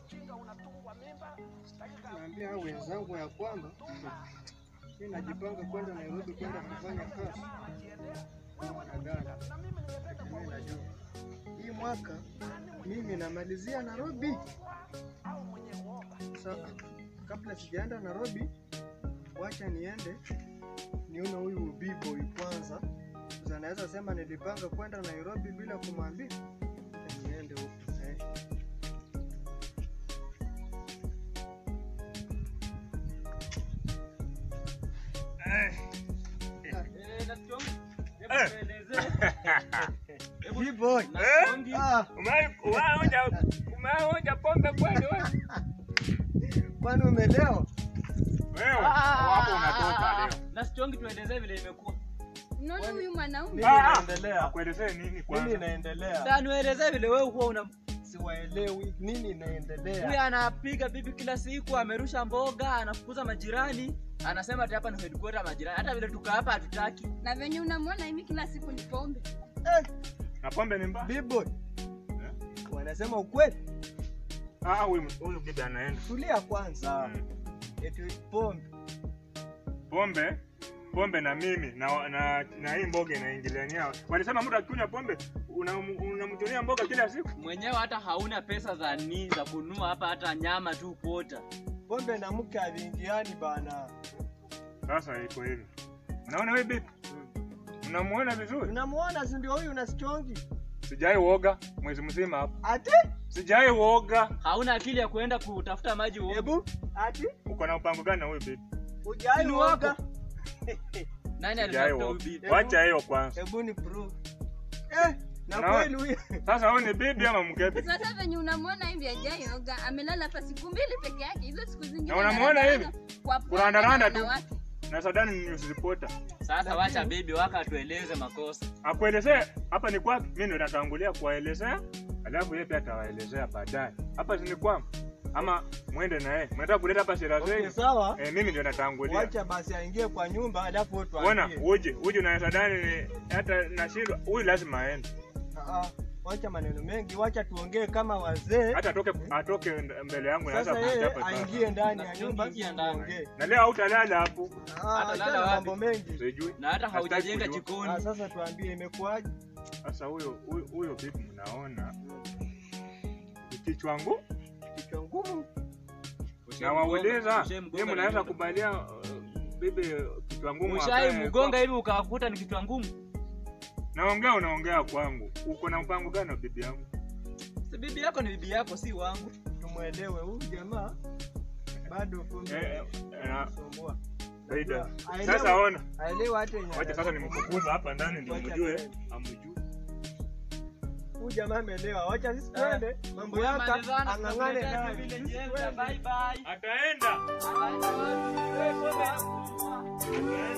Naambia wenzangu ya kwamba mimi najipanga kwenda Nairobi kwenda kufanya kazi. Mimi najua hii mwaka mimi namalizia Nairobi. Sasa kabla sijaenda Nairobi, wacha niende nione huyu B-boy kwanza. Sasa naweza sema nilipanga kwenda Nairobi bila kumwambia. Niende huko. B-boy. Umeonja pombe kweli wewe? Kwani umelewa? Wewe hapo unatoka leo. Na Strong tuendezee vile imekuwa. Unaona huyu mwanaume? Inaendelea. Akuelezee nini kwanza? Nini inaendelea? Sasa nielezee vile wewe huwa una siwaelewi nini inaendelea. huyu anapiga bibi kila siku, amerusha mboga, anafukuza majirani, anasema ati hapa ni headquarter majirani. Hata vile tuka hapa hatutaki. Na venye unamwona hivi kila siku ni pombe. Na pombe ni mbaya. B-boy. Wanasema ukweli. Huyu bibi anaenda. Tulia kwanza. Eti pombe. Pombe na mimi na hii mboga inaingiliania. Walisema mtu akikunywa pombe unamtonia mboga kila siku. Mwenyewe hata hauna pesa za nini za kununua hapa, hata nyama tu pota. Pombe na mke haviingiani bana. Sasa iko hivi. Unaona wewe bibi? Unamuona vizuri? Unamuona si ndio huyu na Strong? Sijai uoga mwezi mzima hapa. Ati? Sijai uoga. Hauna akili ya kuenda kutafuta maji uoge. Hebu ati? Uko na mpango gani na huyu bibi? Hujai uoga? Nani alitafuta huyu bibi? Wacha hiyo kwanza. Hebu ni proof. Na kweli huyu. Sasa huyu ni bibi ama mkepe? Sasa venye unamwona hivi hajayoga, amelala hapa siku mbili peke yake. Hizo siku zingine. Na unamuona hivi? Kurandaranda tu. Watu. Na Sadani news reporter. Sasa wacha bibi waka tueleze makosa. Akuelezee hapa ni kwake, mimi ndo natangulia kuwaelezea, alafu yeye pia atawaelezea baadaye. Hapa ni kwangu. Ama muende na yeye. Mnataka kuleta hapa sherehe zenu? Okay, sawa. Mimi ndio natangulia. Wacha basi aingie kwa nyumba alafu wewe tuambie. Ona, uje na Sadani hata nashindwa. Huyu lazima aende. Wacha maneno mengi, wacha tuongee kama wazee. Hata atoke mbele yangu na sasa yeye aingie ndani ya nyumba tuongee. Na leo hautalala hapo. Hata mambo mengi. Sijui. Na hata haujajenga jikoni. Sasa tuambie imekuaje? Sasa huyo bibi mnaona kichwa ngumu. Na wauliza, mimi mnaweza kubalia bibi kichwa ngumu hapa. Ushai mgonga hivi ukakuta ni kichwa ngumu. Unaongea kwangu. Uko na mpango gani na bibi yangu? Si bibi yako ni bibi yako, si wangu. Tumuelewe huyu jamaa bado kumbe. Sumbua. Baida. Sasa ona. Aelewa hata yenyewe. Wacha sasa nimkukuza hapa ndani ndio mjue, amjue. Huyu jamaa ameelewa. Wacha sisi twende. Mambo yako angangane naye. Bye bye. Ataenda. Bye bye.